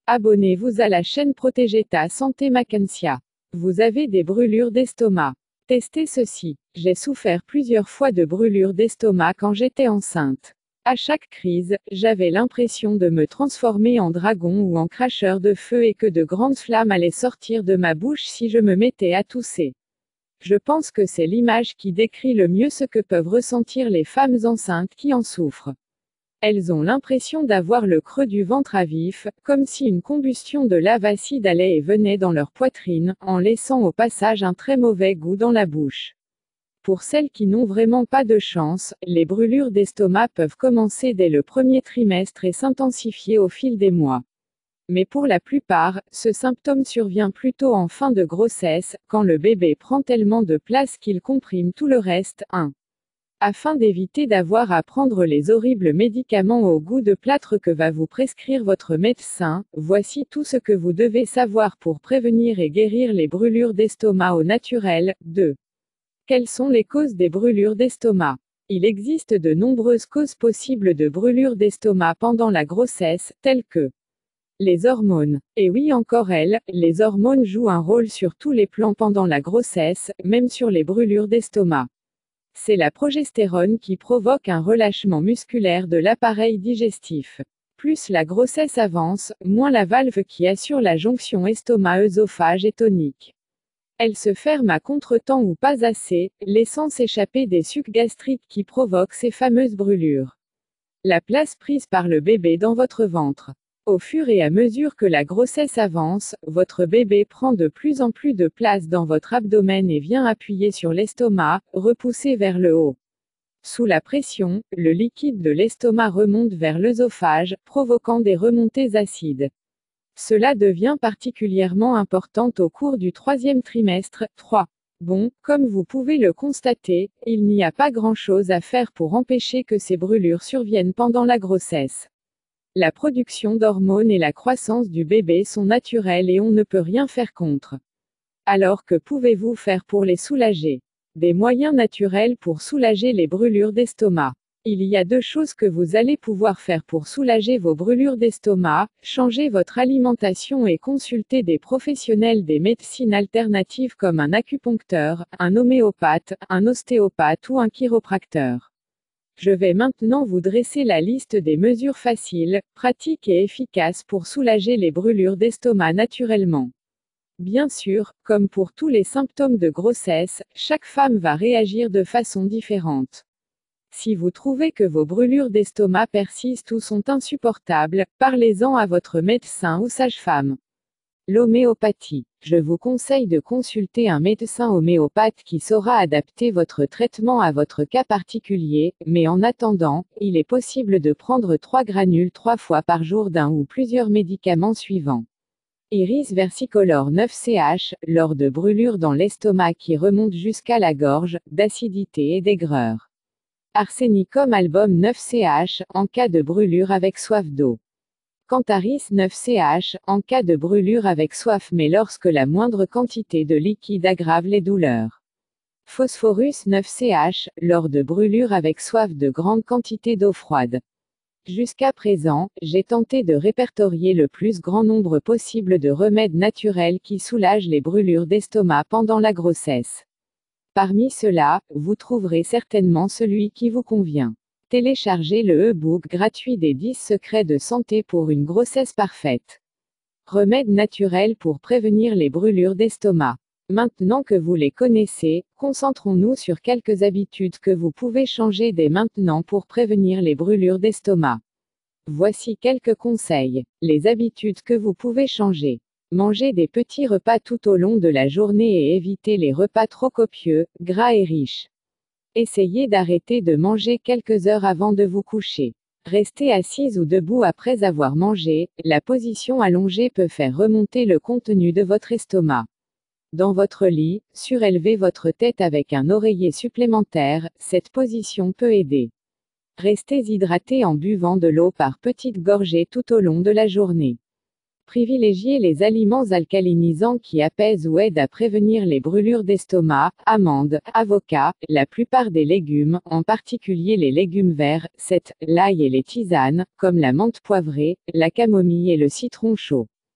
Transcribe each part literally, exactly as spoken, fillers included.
Abonnez-vous à la chaîne Protégez ta santé Mackensia. Vous avez des brûlures d'estomac. Testez ceci. J'ai souffert plusieurs fois de brûlures d'estomac quand j'étais enceinte. À chaque crise, j'avais l'impression de me transformer en dragon ou en cracheur de feu et que de grandes flammes allaient sortir de ma bouche si je me mettais à tousser. Je pense que c'est l'image qui décrit le mieux ce que peuvent ressentir les femmes enceintes qui en souffrent. Elles ont l'impression d'avoir le creux du ventre à vif, comme si une combustion de lave acide allait et venait dans leur poitrine, en laissant au passage un très mauvais goût dans la bouche. Pour celles qui n'ont vraiment pas de chance, les brûlures d'estomac peuvent commencer dès le premier trimestre et s'intensifier au fil des mois. Mais pour la plupart, ce symptôme survient plutôt en fin de grossesse, quand le bébé prend tellement de place qu'il comprime tout le reste. un. Afin d'éviter d'avoir à prendre les horribles médicaments au goût de plâtre que va vous prescrire votre médecin, voici tout ce que vous devez savoir pour prévenir et guérir les brûlures d'estomac au naturel. deux. Quelles sont les causes des brûlures d'estomac? Il existe de nombreuses causes possibles de brûlures d'estomac pendant la grossesse, telles que les hormones. Et oui, encore elles, les hormones jouent un rôle sur tous les plans pendant la grossesse, même sur les brûlures d'estomac. C'est la progestérone qui provoque un relâchement musculaire de l'appareil digestif. Plus la grossesse avance, moins la valve qui assure la jonction estomac-œsophage est tonique. Elle se ferme à contretemps ou pas assez, laissant s'échapper des sucs gastriques qui provoquent ces fameuses brûlures. La place prise par le bébé dans votre ventre. Au fur et à mesure que la grossesse avance, votre bébé prend de plus en plus de place dans votre abdomen et vient appuyer sur l'estomac, repoussé vers le haut. Sous la pression, le liquide de l'estomac remonte vers l'œsophage, provoquant des remontées acides. Cela devient particulièrement important au cours du troisième trimestre. trois. Bon, comme vous pouvez le constater, il n'y a pas grand-chose à faire pour empêcher que ces brûlures surviennent pendant la grossesse. La production d'hormones et la croissance du bébé sont naturelles et on ne peut rien faire contre. Alors que pouvez-vous faire pour les soulager? Des moyens naturels pour soulager les brûlures d'estomac. Il y a deux choses que vous allez pouvoir faire pour soulager vos brûlures d'estomac: changer votre alimentation et consulter des professionnels des médecines alternatives comme un acupuncteur, un homéopathe, un ostéopathe ou un chiropracteur. Je vais maintenant vous dresser la liste des mesures faciles, pratiques et efficaces pour soulager les brûlures d'estomac naturellement. Bien sûr, comme pour tous les symptômes de grossesse, chaque femme va réagir de façon différente. Si vous trouvez que vos brûlures d'estomac persistent ou sont insupportables, parlez-en à votre médecin ou sage-femme. L'homéopathie. Je vous conseille de consulter un médecin homéopathe qui saura adapter votre traitement à votre cas particulier, mais en attendant, il est possible de prendre trois granules trois fois par jour d'un ou plusieurs médicaments suivants. Iris versicolore neuf C H, lors de brûlures dans l'estomac qui remontent jusqu'à la gorge, d'acidité et d'aigreur. Arsénicum album neuf C H, en cas de brûlure avec soif d'eau. Cantharis neuf C H, en cas de brûlure avec soif mais lorsque la moindre quantité de liquide aggrave les douleurs. Phosphorus neuf C H, lors de brûlure avec soif de grande quantité d'eau froide. Jusqu'à présent, j'ai tenté de répertorier le plus grand nombre possible de remèdes naturels qui soulagent les brûlures d'estomac pendant la grossesse. Parmi ceux-là, vous trouverez certainement celui qui vous convient. Téléchargez le e-book gratuit des dix secrets de santé pour une grossesse parfaite. Remèdes naturels pour prévenir les brûlures d'estomac. Maintenant que vous les connaissez, concentrons-nous sur quelques habitudes que vous pouvez changer dès maintenant pour prévenir les brûlures d'estomac. Voici quelques conseils. Les habitudes que vous pouvez changer. Mangez des petits repas tout au long de la journée et évitez les repas trop copieux, gras et riches. Essayez d'arrêter de manger quelques heures avant de vous coucher. Restez assise ou debout après avoir mangé, la position allongée peut faire remonter le contenu de votre estomac. Dans votre lit, surélevez votre tête avec un oreiller supplémentaire, cette position peut aider. Restez hydraté en buvant de l'eau par petites gorgées tout au long de la journée. Privilégiez les aliments alcalinisants qui apaisent ou aident à prévenir les brûlures d'estomac: amandes, avocats, la plupart des légumes, en particulier les légumes verts, sept, l'ail et les tisanes, comme la menthe poivrée, la camomille et le citron chaud.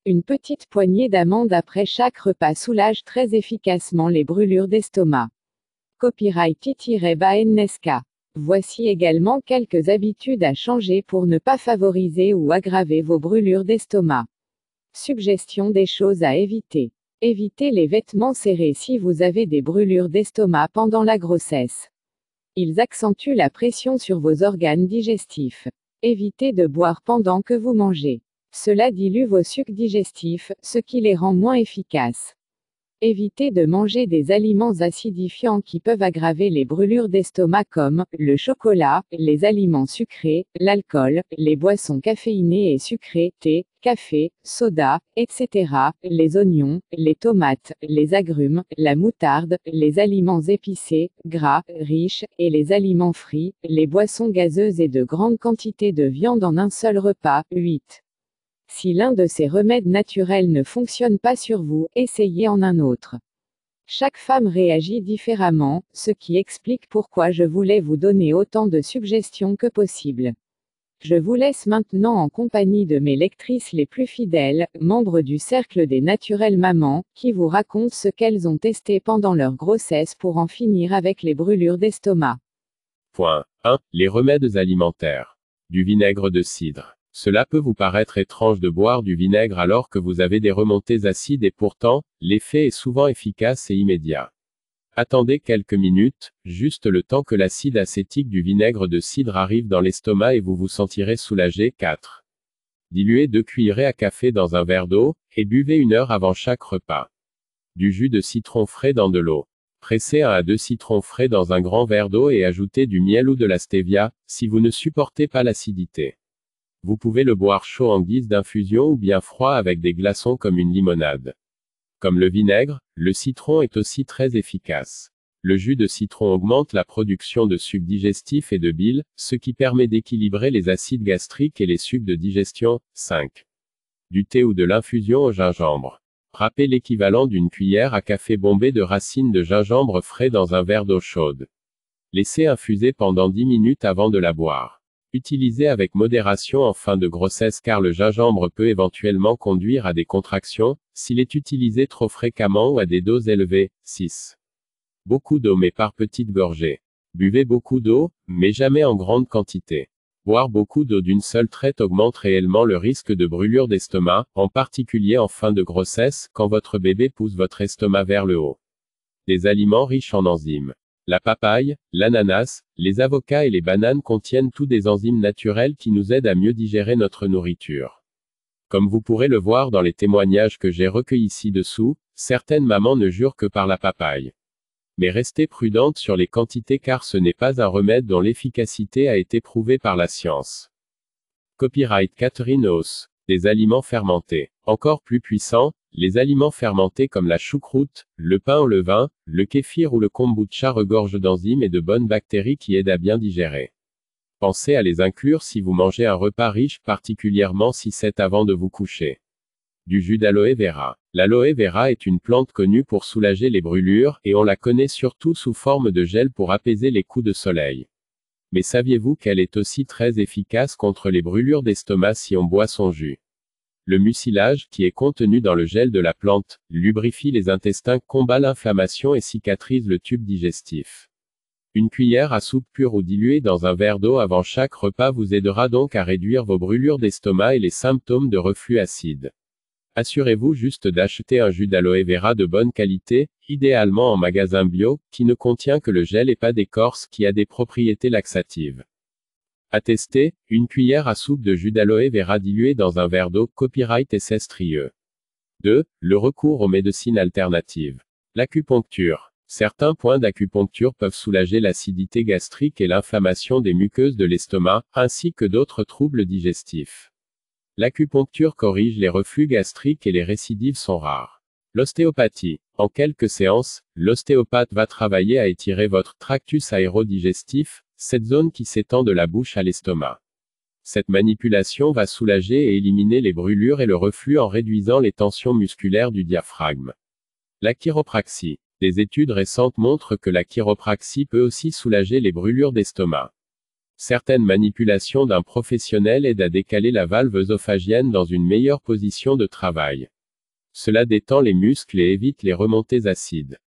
Une petite poignée d'amandes après chaque repas soulage très efficacement les brûlures d'estomac. Copyright I-Baennesca. Voici également quelques habitudes à changer pour ne pas favoriser ou aggraver vos brûlures d'estomac. Suggestion des choses à éviter. Évitez les vêtements serrés si vous avez des brûlures d'estomac pendant la grossesse. Ils accentuent la pression sur vos organes digestifs. Évitez de boire pendant que vous mangez. Cela dilue vos sucs digestifs, ce qui les rend moins efficaces. Évitez de manger des aliments acidifiants qui peuvent aggraver les brûlures d'estomac comme le chocolat, les aliments sucrés, l'alcool, les boissons caféinées et sucrées, thé, café, soda, et cetera, les oignons, les tomates, les agrumes, la moutarde, les aliments épicés, gras, riches, et les aliments frits, les boissons gazeuses et de grandes quantités de viande en un seul repas. huit. Si l'un de ces remèdes naturels ne fonctionne pas sur vous, essayez en un autre. Chaque femme réagit différemment, ce qui explique pourquoi je voulais vous donner autant de suggestions que possible. Je vous laisse maintenant en compagnie de mes lectrices les plus fidèles, membres du cercle des naturelles mamans, qui vous racontent ce qu'elles ont testé pendant leur grossesse pour en finir avec les brûlures d'estomac. Point un. Les remèdes alimentaires. Du vinaigre de cidre. Cela peut vous paraître étrange de boire du vinaigre alors que vous avez des remontées acides et pourtant, l'effet est souvent efficace et immédiat. Attendez quelques minutes, juste le temps que l'acide acétique du vinaigre de cidre arrive dans l'estomac et vous vous sentirez soulagé. quatre. Diluez deux cuillerées à café dans un verre d'eau, et buvez une heure avant chaque repas. Du jus de citron frais dans de l'eau. Pressez un à deux citrons frais dans un grand verre d'eau et ajoutez du miel ou de la stevia, si vous ne supportez pas l'acidité. Vous pouvez le boire chaud en guise d'infusion ou bien froid avec des glaçons comme une limonade. Comme le vinaigre, le citron est aussi très efficace. Le jus de citron augmente la production de sucs digestifs et de bile, ce qui permet d'équilibrer les acides gastriques et les sucs de digestion. cinq. Du thé ou de l'infusion au gingembre. Râpez l'équivalent d'une cuillère à café bombée de racines de gingembre frais dans un verre d'eau chaude. Laissez infuser pendant dix minutes avant de la boire. Utilisez avec modération en fin de grossesse car le gingembre peut éventuellement conduire à des contractions, s'il est utilisé trop fréquemment ou à des doses élevées. six. Beaucoup d'eau mais par petites gorgées. Buvez beaucoup d'eau, mais jamais en grande quantité. Boire beaucoup d'eau d'une seule traite augmente réellement le risque de brûlure d'estomac, en particulier en fin de grossesse, quand votre bébé pousse votre estomac vers le haut. Des aliments riches en enzymes. La papaye, l'ananas, les avocats et les bananes contiennent tous des enzymes naturelles qui nous aident à mieux digérer notre nourriture. Comme vous pourrez le voir dans les témoignages que j'ai recueillis ci-dessous, certaines mamans ne jurent que par la papaye. Mais restez prudente sur les quantités car ce n'est pas un remède dont l'efficacité a été prouvée par la science. Copyright Catherine Hauss. Des aliments fermentés. Encore plus puissants, les aliments fermentés comme la choucroute, le pain au levain, le kéfir ou le kombucha regorgent d'enzymes et de bonnes bactéries qui aident à bien digérer. Pensez à les inclure si vous mangez un repas riche, particulièrement si c'est avant de vous coucher. Du jus d'aloe vera. L'aloe vera est une plante connue pour soulager les brûlures, et on la connaît surtout sous forme de gel pour apaiser les coups de soleil. Mais saviez-vous qu'elle est aussi très efficace contre les brûlures d'estomac si on boit son jus? Le mucilage, qui est contenu dans le gel de la plante, lubrifie les intestins, combat l'inflammation et cicatrise le tube digestif. Une cuillère à soupe pure ou diluée dans un verre d'eau avant chaque repas vous aidera donc à réduire vos brûlures d'estomac et les symptômes de reflux acide. Assurez-vous juste d'acheter un jus d'aloe vera de bonne qualité, idéalement en magasin bio, qui ne contient que le gel et pas d'écorce qui a des propriétés laxatives. À tester, une cuillère à soupe de jus d'aloe vera dilué dans un verre d'eau. Copyright S S Trieux. deux. Le recours aux médecines alternatives. L'acupuncture. Certains points d'acupuncture peuvent soulager l'acidité gastrique et l'inflammation des muqueuses de l'estomac, ainsi que d'autres troubles digestifs. L'acupuncture corrige les reflux gastriques et les récidives sont rares. L'ostéopathie. En quelques séances, l'ostéopathe va travailler à étirer votre tractus aérodigestif, cette zone qui s'étend de la bouche à l'estomac. Cette manipulation va soulager et éliminer les brûlures et le reflux en réduisant les tensions musculaires du diaphragme. La chiropraxie. Des études récentes montrent que la chiropraxie peut aussi soulager les brûlures d'estomac. Certaines manipulations d'un professionnel aident à décaler la valve œsophagienne dans une meilleure position de travail. Cela détend les muscles et évite les remontées acides.